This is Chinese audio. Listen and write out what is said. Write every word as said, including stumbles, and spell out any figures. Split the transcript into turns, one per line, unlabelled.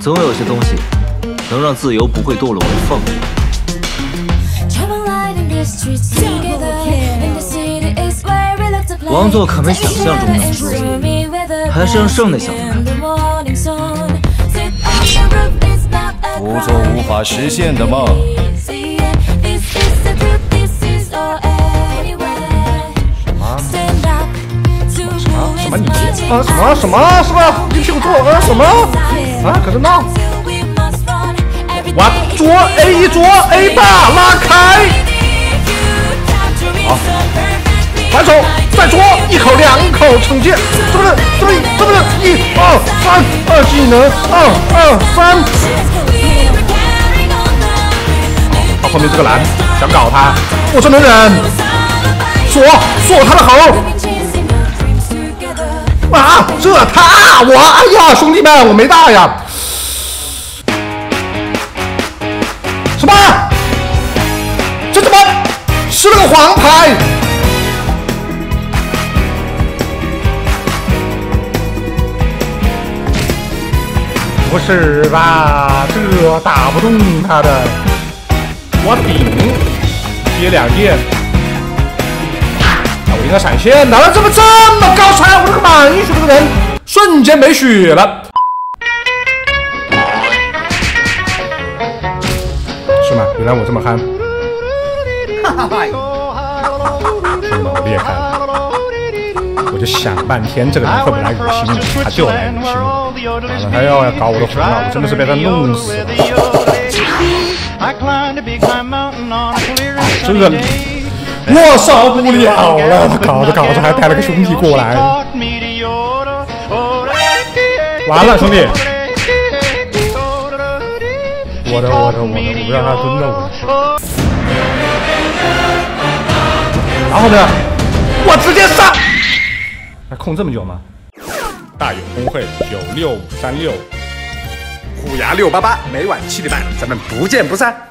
总有些东西能让自由不会堕落为凤凰。王座可没想象中那么舒服，还是让剩那小子看。
不做无法实现的梦。
什么？什么你啊？什么什么？是吧？你屁股坐啊？什么？啊？搁这闹？我左 A 一左 A 八拉开。好，反手再左一口两口惩戒，是不是？是不是？是不是？一二三，二技能，二二三。好，后面这个蓝想搞他，我这能忍。锁锁他的喉。啊！这他我哎呀，兄弟们，我没大呀。什么？这怎么吃了个黄牌？不是吧？这打不动他的。我的饼接两箭。我应该闪现的，怎么这么高传？我这个满血这个人瞬间没血了，是吗？原来我这么憨。哈哈哈！兄弟们，我裂开了，我就想半天这个人会不会来恶心我，他就来恶心我，完了他要要搞我的魂了，我真的是被他弄死了。这个。我受不了了，搞着搞着还带了个兄弟过来，完了兄弟，我的我的我的，我不让他蹲着我，然后呢，我直接上，还控这么久吗？大勇公会九六五三六，虎牙六八八，每晚七点半，咱们不见不散。